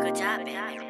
Good job, baby.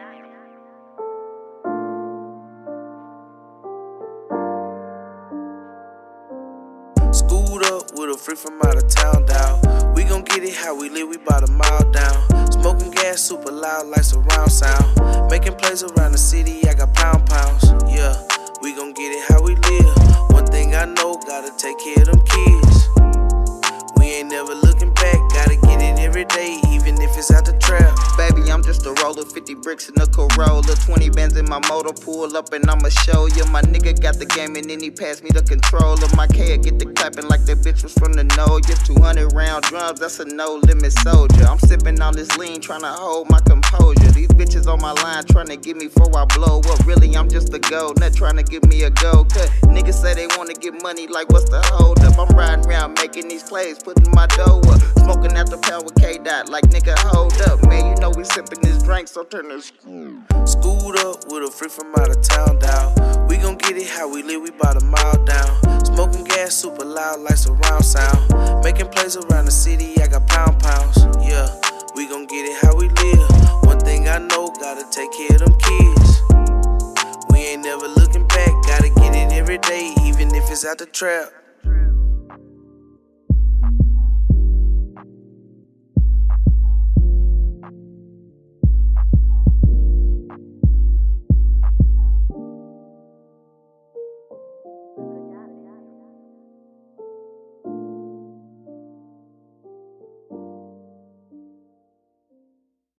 Schooled up with a freak from out of town, dawg. We gon' get it how we live, we bout a mile down. Smoking gas super loud like surround sound. Making plays around the city, I got pounds. Yeah, we gon' get it how we live. One thing I know, gotta take care of them kids. We ain't never looking back, gotta get it every day, even if it's out the trap. Baby, I'm just a roller, 50 bricks in a Corolla, 20 bands in my motor, pull up and I'ma show you. My nigga got the game and then he passed me the controller. My kid get the clapping like that bitch was from the know. You 200 round drums, that's a no limit soldier. I'm sipping on this lean, tryna hold my composure. These bitches on my line tryna get me before I blow up. Really, I'm just a go nut tryna give me a go cut. Niggas say they wanna get money, like what's the hold up? I'm riding around making these plays, putting my dough up. Smoking out the pound with K-Dot, like nigga hold up. Man, you know we sipping this drink, so turn this. Schooled up with a freak from out of town, dawg. We gon' get it how we live, we bout a mile down. Smoking gas super loud like surround sound. Making plays around the city, I got pounds. Yeah, we gon' get it how we live. One thing I know, gotta take care of them kids. We ain't never looking back, gotta get it every day, even if it's out the trap.